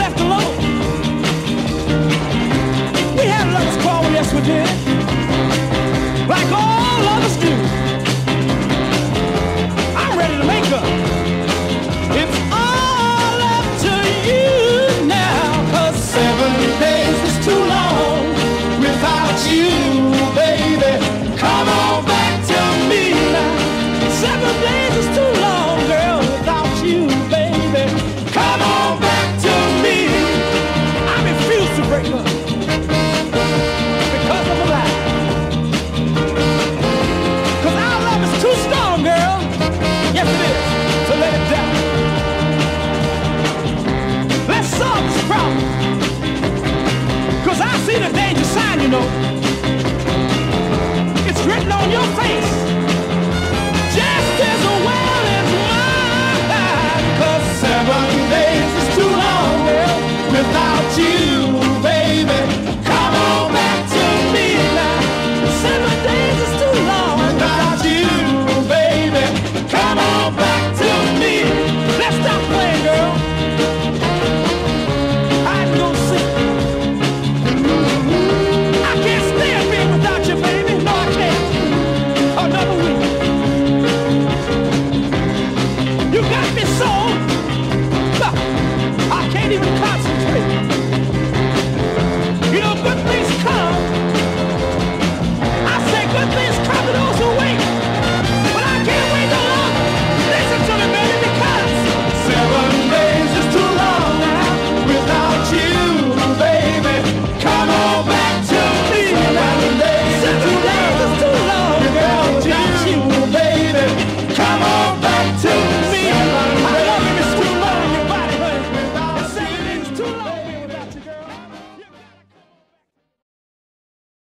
left alone. We had a lover's quarrel, yes we did, like all lovers do. I'm ready to make up. It's all up to you now, 'cause 7 days is too long without you, baby. Come on back to me now. 7 days is too long, girl, without you, baby. Come on back to me. I refuse to break up because of a lie. 'Cause our love is too strong, girl. Yes, it is. So let it down. Let's solve this problem. 'Cause I see the danger sign, you know. It's written on your face, just as well as mine. 'Cause 7 days is too long, girl, without you.